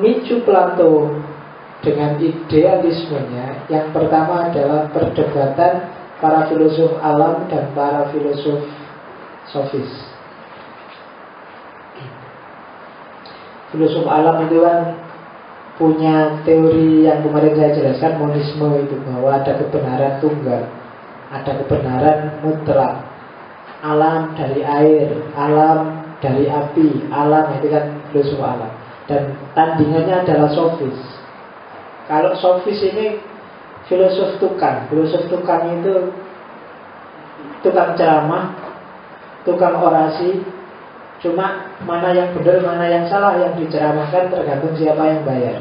memicu Plato dengan idealismenya, yang pertama adalah perdebatan para filosof alam dan para filosof sofis. Filosof alam itu kan punya teori yang kemarin saya jelaskan, monisme itu, bahwa ada kebenaran tunggal, ada kebenaran mutlak. Alam dari air, alam dari api, alam itu kan filosof alam. Dan tandingannya adalah sofis. Kalau sofis ini filosof tukang. Filosof tukang itu tukang ceramah, tukang orasi. Cuma mana yang benar, mana yang salah yang diceramahkan tergantung siapa yang bayar.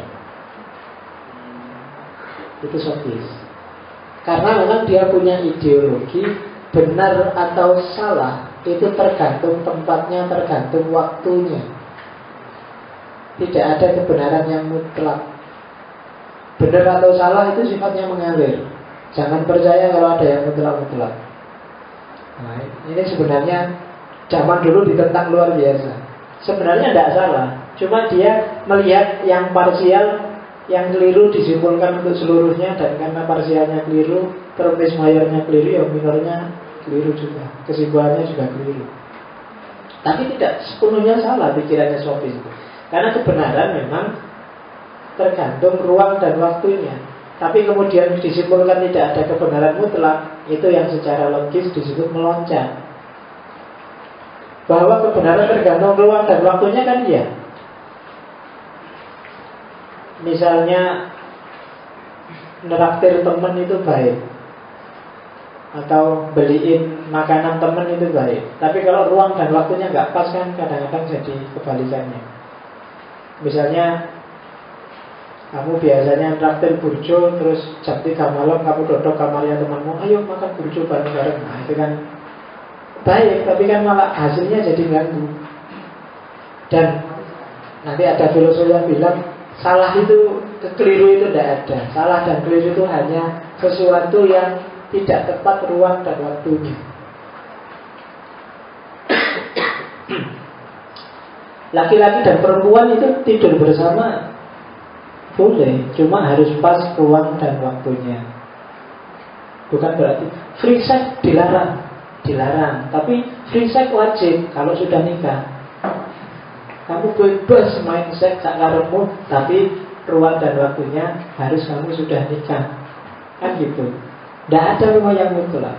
Itu sofis. Karena memang dia punya ideologi, benar atau salah itu tergantung tempatnya, tergantung waktunya. Tidak ada kebenaran yang mutlak. Benar atau salah itu sifatnya mengalir. Jangan percaya kalau ada yang mutlak-mutlak. Nah, ini sebenarnya zaman dulu ditentang luar biasa. Sebenarnya tidak salah, cuma dia melihat yang parsial, yang keliru disimpulkan untuk seluruhnya. Dan karena parsialnya keliru, terus mayornya keliru, yang minornya keliru juga, kesimpulannya juga keliru. Tapi tidak sepenuhnya salah pikirannya sofis itu. Karena kebenaran memang tergantung ruang dan waktunya. Tapi kemudian disimpulkan tidak ada kebenaran mutlak, itu yang secara logis disebut meloncat. Bahwa kebenaran tergantung ruang dan waktunya kan ya. Misalnya neraktir teman itu baik, atau beliin makanan teman itu baik. Tapi kalau ruang dan waktunya nggak pas kan kadang-kadang jadi kebalikannya. Misalnya kamu biasanya traktir burjo, terus jam 3 malam kamu dodok kamarnya temanmu, ayo makan burjo bareng-bareng. Nah itu kan baik, tapi kan malah hasilnya jadi ganggu. Dan nanti ada filosof yang bilang salah itu, keliru itu tidak ada. Salah dan keliru itu hanya sesuatu yang tidak tepat ruang dan waktunya. Laki-laki dan perempuan itu tidur bersama boleh, cuma harus pas ruang dan waktunya. Bukan berarti free sex dilarang. Tapi free sex wajib kalau sudah nikah. Kamu bebas main seks sakarepmu, tapi ruang dan waktunya harus kamu sudah nikah. Kan gitu. Tidak ada rumah yang mutlak.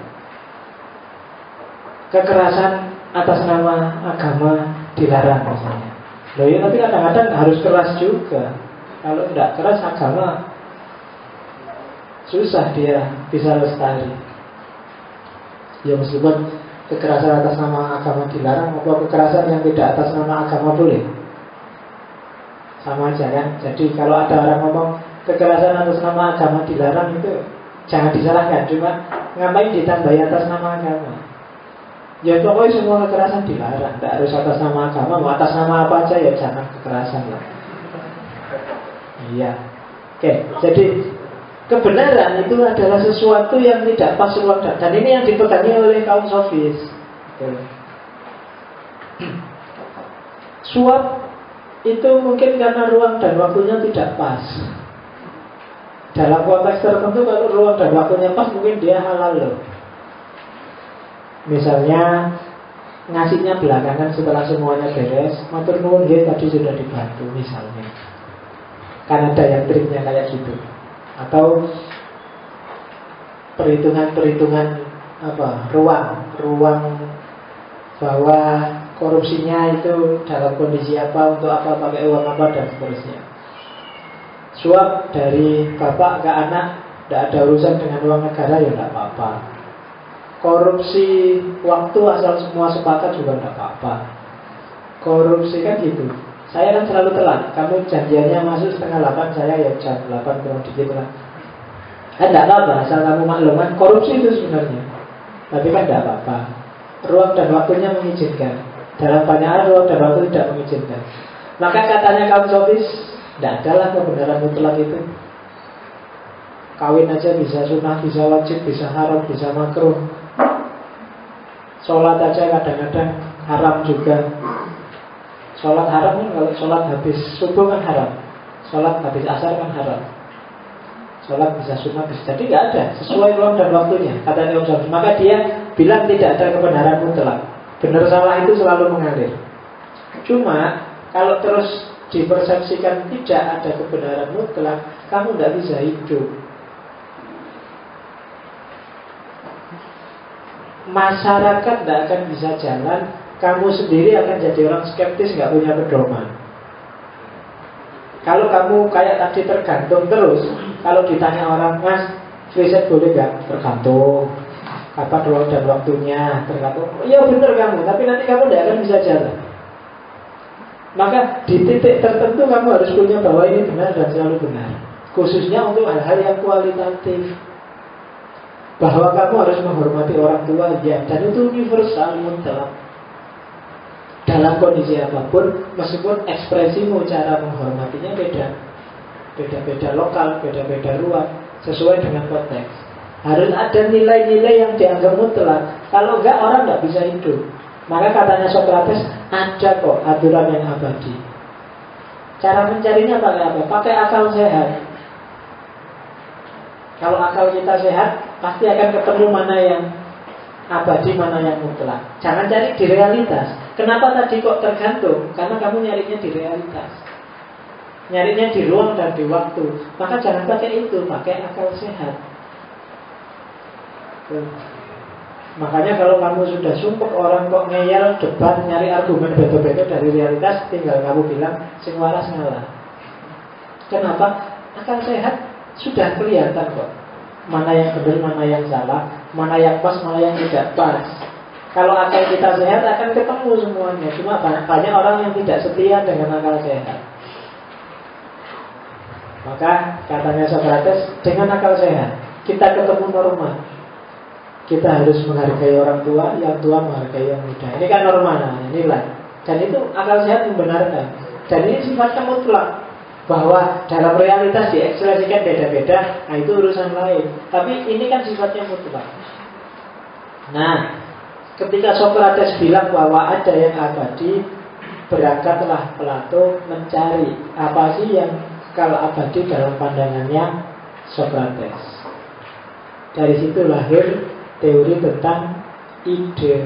Kekerasan atas nama agama dilarang misalnya. Loh ya, tapi kadang-kadang harus keras juga. Kalau tidak keras agama susah dia bisa lestari. Ya meskipun kekerasan atas nama agama dilarang, atau kekerasan yang tidak atas nama agama boleh, sama aja kan. Jadi kalau ada orang ngomong kekerasan atas nama agama dilarang, itu jangan disalahkan. Cuma ngapain ditambahi atas nama agama? Ya pokoknya semua kekerasan dilarang. Tidak harus atas nama agama, mau atas nama apa aja ya jangan kekerasan lah. Iya. Oke, jadi kebenaran itu adalah sesuatu yang tidak pas ruang dan ini yang dipegangi oleh kaum sofis. Suap itu mungkin karena ruang dan waktunya tidak pas. Dalam konteks tertentu kalau ruang dan waktunya pas mungkin dia halal loh. Misalnya ngasihnya belakangan setelah semuanya beres, matur nuwun nggih tadi sudah dibantu misalnya. Kan ada yang triknya kayak gitu. Atau perhitungan ruang bahwa korupsinya itu dalam kondisi apa, untuk apa, pakai uang apa dan seterusnya. Suap dari bapak ke anak tidak ada urusan dengan uang negara ya tidak apa-apa. Korupsi waktu asal semua sepakat juga tidak apa-apa. Korupsi kan gitu. Saya kan selalu telat. Kamu janjiannya masuk 7:30, saya ya jam 8 kurang dikit lah. Kan tidak apa-apa, asal kamu makluman. Korupsi itu sebenarnya. Tapi kan tidak apa-apa. Ruang dan waktunya mengizinkan. Dalam banyak hal ruang dan waktu tidak mengizinkan. Maka katanya kaum sofis, tidak adalah kebenaran mutlak itu. Kawin aja bisa sunnah, bisa wajib, bisa haram, bisa makruh. Sholat aja kadang-kadang haram juga. Sholat haram kan kalau sholat habis subuh kan haram. Sholat habis asar kan haram. Sholat bisa sunnah bisa. Jadi nggak ada sesuai ruang dan waktunya kata Imam Syafi'i. Maka dia bilang tidak ada kebenaran mutlak. Benar salah itu selalu mengalir. Cuma kalau terus dipersepsikan tidak ada kebenaran mutlak, kamu tidak bisa hidup. Masyarakat tidak akan bisa jalan. Kamu sendiri akan jadi orang skeptis, nggak punya pedoman. Kalau kamu kayak tadi tergantung terus, kalau ditanya orang, Mas, riset boleh nggak? Tergantung. Kapan ruang dan waktunya? Tergantung. Iya benar kamu, tapi nanti kamu tidak akan bisa jalan. Maka di titik tertentu kamu harus punya bahwa ini benar dan selalu benar. Khususnya untuk hal-hal yang kualitatif. Bahwa kamu harus menghormati orang tua, ya, dan itu universal mutlak. Dalam kondisi apapun, meskipun ekspresimu cara menghormatinya beda. Beda-beda lokal, beda-beda ruang, sesuai dengan konteks. Harus ada nilai-nilai yang dianggap mutlak. Kalau enggak, orang enggak bisa hidup. Maka katanya Socrates, ada kok aturan yang abadi. Cara mencarinya pakai apa? Pakai akal sehat. Kalau akal kita sehat, pasti akan ketemu mana yang abadi, mana yang mutlak. Jangan cari di realitas. Kenapa tadi kok tergantung? Karena kamu nyarinya di realitas, nyarinya di ruang dan di waktu. Maka jangan pakai itu, pakai akal sehat. Makanya kalau kamu sudah sumpah orang kok ngeyel, debat, nyari argumen betul-betul dari realitas, tinggal kamu bilang sing waras ngalah. Kenapa? Akal sehat sudah kelihatan kok, mana yang benar, mana yang salah, mana yang pas, mana yang tidak pas. Kalau akal kita sehat akan ketemu semuanya. Cuma banyak orang yang tidak setia dengan akal sehat. Maka katanya Socrates, dengan akal sehat kita ketemu norma. Kita harus menghargai orang tua, yang tua menghargai yang muda. Ini kan norma, nilai. Dan itu akal sehat membenarkan. Dan ini sifatnya mutlak, bahwa dalam realitas diekspresikan beda-beda. Nah itu urusan lain. Tapi ini kan sifatnya mutlak. Nah, ketika Socrates bilang bahwa ada yang abadi, berangkatlah Plato mencari apa sih yang kalau abadi dalam pandangannya Socrates. Dari situ lahir teori tentang ide.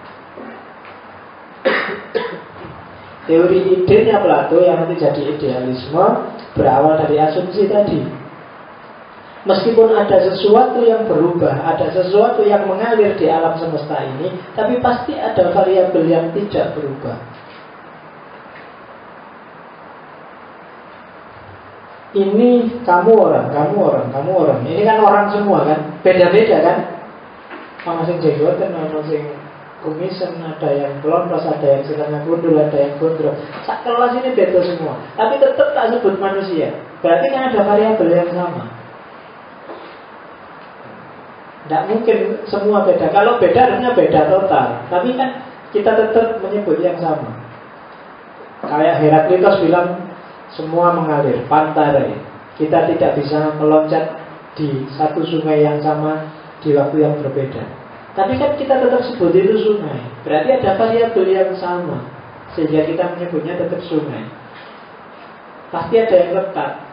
Teori idenya Plato yang nanti jadi idealisme berawal dari asumsi tadi. Meskipun ada sesuatu yang berubah, ada sesuatu yang mengalir di alam semesta ini, tapi pasti ada variabel yang tidak berubah. Ini kamu orang, kamu orang, kamu orang. Ini kan orang semua kan, beda-beda kan. Ono sing jenggoten, ono sing kumisen, ada yang blondos, ada yang setengah gundul, ada yang gondrong. Sak kelas ini beda semua, tapi tetap tak sebut manusia. Berarti kan ada variabel yang sama. Tidak mungkin semua beda. Kalau beda harusnya beda total. Tapi kan kita tetap menyebut yang sama. Kayak Heraklitos bilang semua mengalir, pantai. Kita tidak bisa meloncat di satu sungai yang sama di waktu yang berbeda. Tapi kan kita tetap sebut itu sungai. Berarti ada variabel yang sama, sehingga kita menyebutnya tetap sungai. Pasti ada yang letak.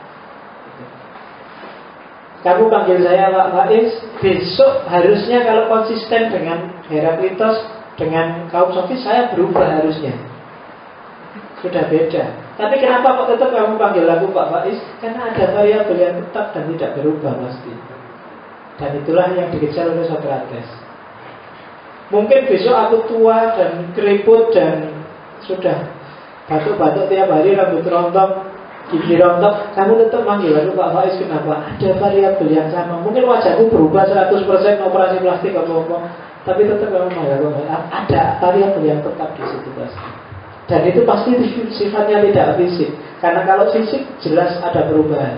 Kamu panggil saya Pak Faiz, besok harusnya kalau konsisten dengan Heraklitos, dengan kaum sofis, saya berubah harusnya. Sudah beda. Tapi kenapa kok tetap kamu panggil aku Pak Faiz? Karena ada variabel yang tetap dan tidak berubah pasti. Dan itulah yang dikejar oleh Socrates. Mungkin besok aku tua dan keriput dan sudah batuk-batuk tiap hari, rambut rontok, gigi rontok, kamu tetap manggil aku Pak Faiz. Kenapa? Ada variabel yang sama. Mungkin wajahku berubah 100% operasi plastik apa-apa, tapi tetap kamu manggil aku. Ada variabel yang tetap di situ pasti. Dan itu pasti sifatnya tidak fisik. Karena kalau fisik jelas ada perubahan.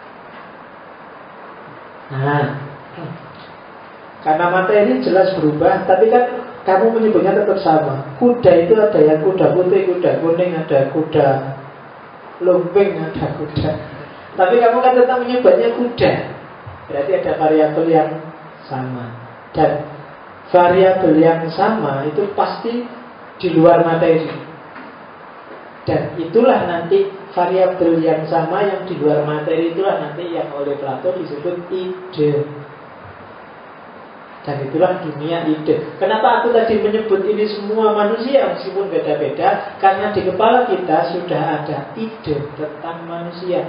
Nah, karena materi jelas berubah, tapi kan kamu menyebutnya tetap sama. Kuda itu ada yang kuda putih, kuda kuning, ada kuda lumping, ada kuda. Tapi kamu kan tetap menyebutnya kuda. Berarti ada variabel yang sama. Dan variabel yang sama itu pasti di luar materi. Dan itulah nanti variabel yang sama yang di luar materi, itulah nanti yang oleh Plato disebut ide. Dan itulah dunia ide. Kenapa aku tadi menyebut ini semua manusia meskipun beda-beda? Karena di kepala kita sudah ada ide tentang manusia.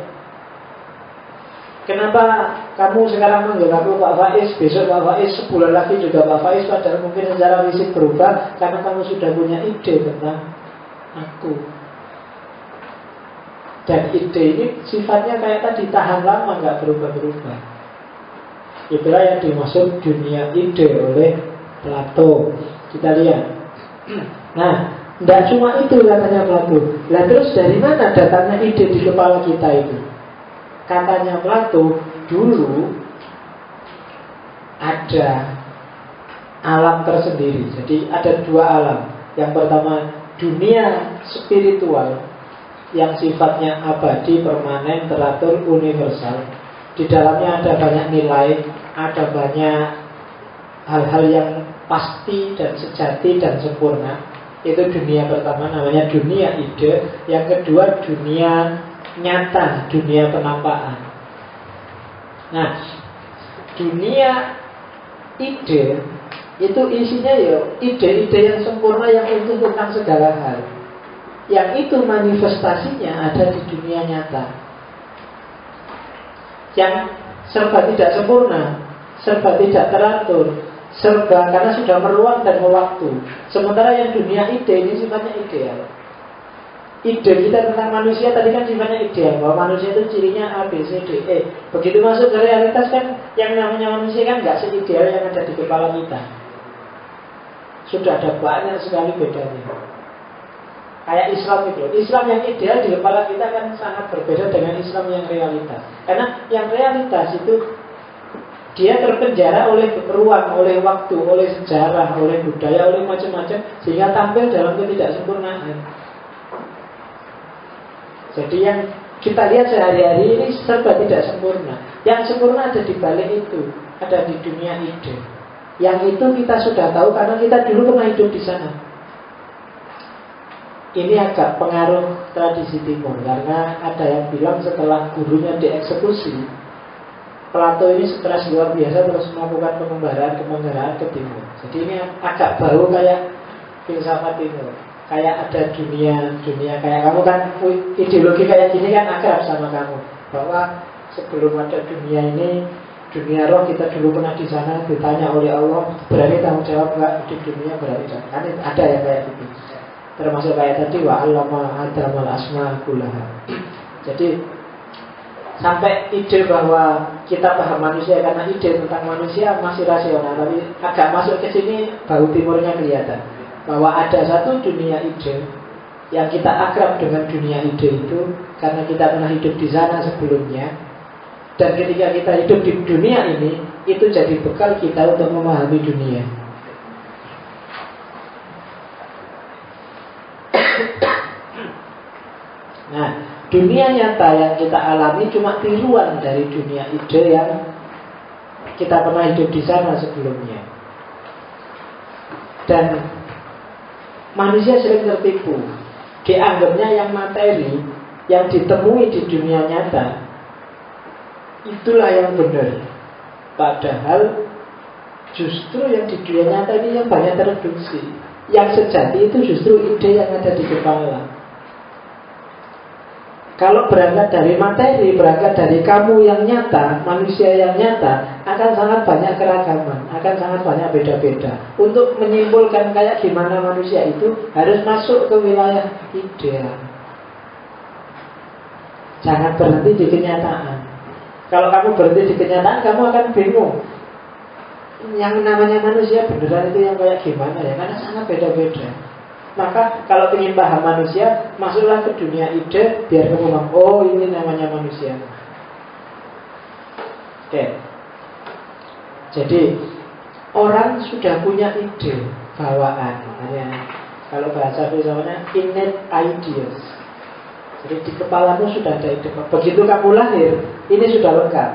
Kenapa kamu sekarang manggil aku Pak Faiz, besok Pak Faiz, sebulan lagi juga Pak Faiz, padahal mungkin secara fisik berubah? Karena kamu sudah punya ide tentang aku. Dan ide ini sifatnya kayak tadi, tahan lama, nggak berubah-berubah. Itulah yang dimaksud dunia ide oleh Plato. Kita lihat. Nah, tidak cuma itu katanya Plato. Lah terus dari mana datangnya ide di kepala kita itu? Katanya Plato, dulu ada alam tersendiri. Jadi ada dua alam. Yang pertama dunia spiritual yang sifatnya abadi, permanen, teratur, universal. Di dalamnya ada banyak nilai, ada banyak hal-hal yang pasti dan sejati dan sempurna. Itu dunia pertama, namanya dunia ide. Yang kedua dunia nyata, dunia penampakan. Nah, dunia ide itu isinya ya ide-ide yang sempurna yang utuh tentang segala hal. Yang itu manifestasinya ada di dunia nyata. Yang serba tidak sempurna, serba tidak teratur, serba karena sudah meruang dan mewaktu. Sementara yang dunia ide ini sifatnya ideal. Ide kita tentang manusia tadi kan sifatnya ideal, bahwa manusia itu cirinya A, B, C, D, E. Begitu masuk ke realitas kan yang namanya manusia kan nggak seideal yang ada di kepala kita. Sudah ada banyak sekali bedanya. Kayak Islam itu, Islam yang ideal di kepala kita kan sangat berbeda dengan Islam yang realitas. Karena yang realitas itu dia terpenjara oleh ruang, oleh waktu, oleh sejarah, oleh budaya, oleh macam-macam, sehingga tampil dalam ketidaksempurnaan. Jadi yang kita lihat sehari-hari ini serba tidak sempurna. Yang sempurna ada di balik itu, ada di dunia ide. Yang itu kita sudah tahu karena kita dulu pernah hidup di sana. Ini agak pengaruh tradisi timur, karena ada yang bilang setelah gurunya dieksekusi, Plato ini stres luar biasa terus melakukan pengembaraan ke timur. Jadi ini agak baru kayak filsafat timur. Kayak ada dunia kayak kamu kan, ideologi kayak gini kan akrab sama kamu. Bahwa sebelum ada dunia ini, dunia roh kita dulu pernah di sana, ditanya oleh Allah, berani tanggung jawab nggak di dunia, berani kan ada yang kayak gitu. Termasuk kayak tadi wa'allama adamal asma kullaha. Jadi sampai ide bahwa kita paham manusia karena ide tentang manusia masih rasional, tapi agak masuk ke sini baru timurnya kelihatan bahwa ada satu dunia ide yang kita akrab dengan dunia ide itu karena kita pernah hidup di sana sebelumnya. Dan ketika kita hidup di dunia ini, itu jadi bekal kita untuk memahami dunia. Nah, dunia nyata yang kita alami cuma tiruan dari dunia ide yang kita pernah hidup di sana sebelumnya. Dan manusia sering tertipu, dianggapnya yang materi, yang ditemui di dunia nyata, itulah yang benar. Padahal justru yang di dunia nyata ini yang banyak tereduksi. Yang sejati itu justru ide yang ada di kepala. Kalau berangkat dari materi, berangkat dari kamu yang nyata, manusia yang nyata, akan sangat banyak keragaman, akan sangat banyak beda-beda. Untuk menyimpulkan kayak gimana manusia itu harus masuk ke wilayah ideal. Jangan berhenti di kenyataan. Kalau kamu berhenti di kenyataan, kamu akan bingung. Yang namanya manusia beneran itu yang kayak gimana ya? Karena sangat beda-beda. Maka kalau ingin paham manusia, masuklah ke dunia ide, biar kamu paham, oh ini namanya manusia. Oke. Jadi orang sudah punya ide bawaan, makanya kalau bahasa filsafatnya innate ideas. Jadi di kepalamu sudah ada ide. Begitu kamu lahir, ini sudah lengkap.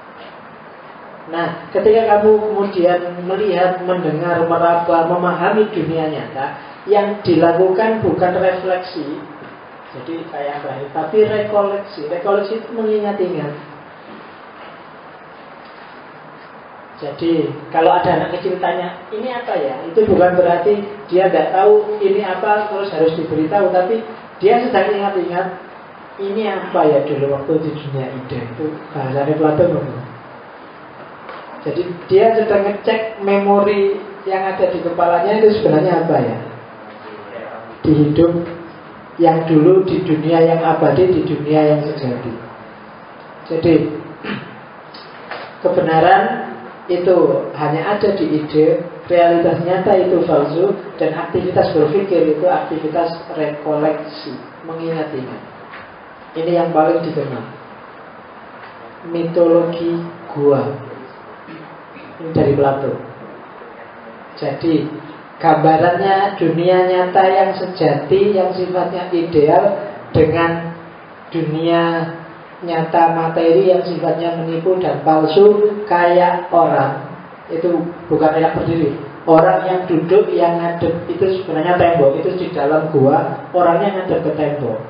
Nah, ketika kamu kemudian melihat, mendengar, meraba, memahami dunia nyata, yang dilakukan bukan refleksi, Jadi kayak apa? Tapi rekoleksi itu mengingat-ingat. Jadi kalau ada anak kecil tanya, ini apa ya? Itu bukan berarti dia nggak tahu ini apa terus harus diberitahu, tapi dia sedang ingat-ingat ini apa ya dulu waktu di dunia ide. Itu bahasanya Plato. Jadi dia sedang ngecek memori yang ada di kepalanya itu sebenarnya apa ya? Di hidup yang dulu, di dunia yang abadi, di dunia yang sejati. Jadi kebenaran itu hanya ada di ide, realitas nyata itu palsu, dan aktivitas berpikir itu aktivitas rekoleksi, mengingat-ingat. Ini yang paling dikenal. Mitologi gua. Ini dari Plato. Jadi gambarannya dunia nyata yang sejati, yang sifatnya ideal, dengan dunia nyata materi yang sifatnya menipu dan palsu. Kayak orang, itu bukan yang berdiri, orang yang duduk, yang ngadep, itu sebenarnya tembok. Itu di dalam gua, orangnya ngadep ke tembok.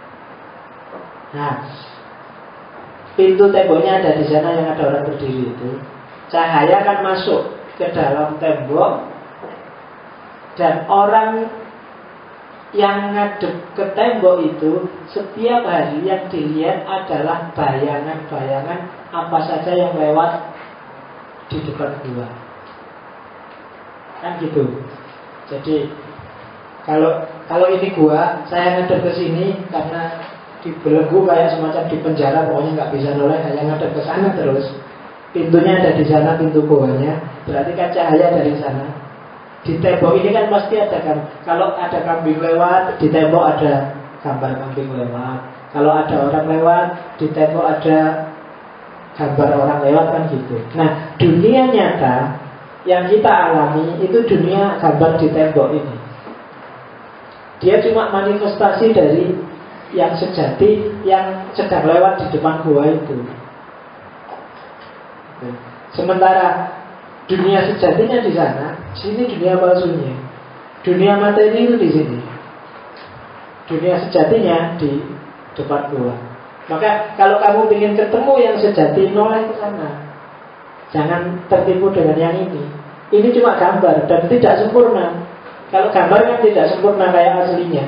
Nah, pintu temboknya ada di sana yang ada orang berdiri itu. Cahaya kan masuk ke dalam tembok, dan orang yang ngadep ke tembok itu setiap hari yang dilihat adalah bayangan-bayangan apa saja yang lewat di depan gua. Kan gitu. Jadi kalau ini gua, saya ngadep ke sini karena dibelenggu kayak semacam di penjara, pokoknya nggak bisa noleh, hanya ngadep ke sana terus. Pintunya ada di sana, pintu goanya, berarti kan cahaya dari sana. Di tembok ini kan pasti ada kan. Kalau ada kambing lewat, di tembok ada gambar kambing lewat. Kalau ada orang lewat, di tembok ada gambar orang lewat, kan gitu. Nah, dunia nyata yang kita alami itu dunia gambar di tembok ini. Dia cuma manifestasi dari yang sejati yang sedang lewat di depan gua itu. Sementara dunia sejatinya di sana, sini dunia palsunya. Dunia materi itu di sini. Dunia sejatinya di depan gua. Maka kalau kamu ingin ketemu yang sejati, noleh ke sana. Jangan tertipu dengan yang ini. Ini cuma gambar dan tidak sempurna. Kalau gambar kan tidak sempurna kayak aslinya.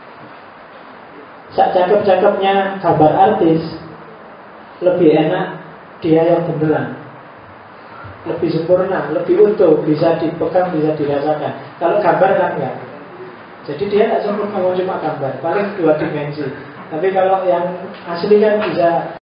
Sak cakep-cakepnya gambar artis, lebih enak dia yang beneran, lebih sempurna, lebih utuh, bisa dipegang, bisa dirasakan. Kalau gambar kan enggak. Jadi dia tidak sempurna, cuma gambar, paling 2 dimensi. Tapi kalau yang asli kan bisa